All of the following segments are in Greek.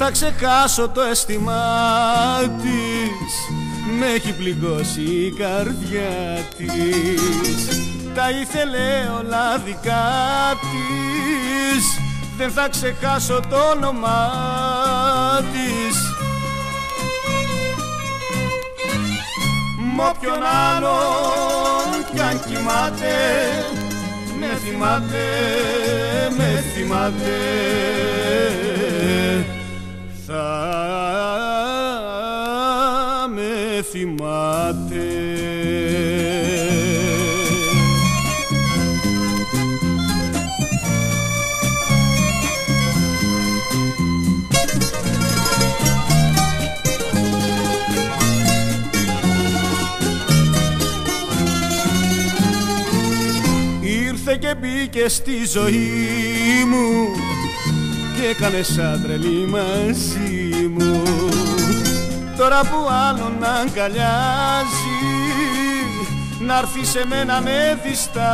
θα ξεχάσω το αίσθημα της, με έχει πληγώσει η καρδιά της. Τα ήθελε όλα δικά της, δεν θα ξεχάσω το όνομά της. Μ' όποιον άλλον κι αν κοιμάται, με θυμάται, με θυμάται. Θα με θυμάται. Ήρθε και μπήκε στη ζωή μου και έκανε σαν τρελή μαζί μου. Τώρα που άλλον αγκαλιάζει, να'ρθεί σε μένα με διστάζει.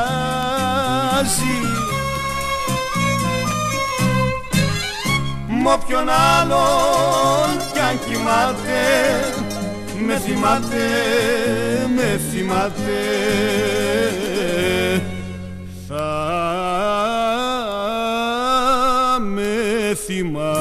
Μ' όποιον άλλον κι αν κοιμάται, με θυμάται, με θυμάται. Θα με θυμάται.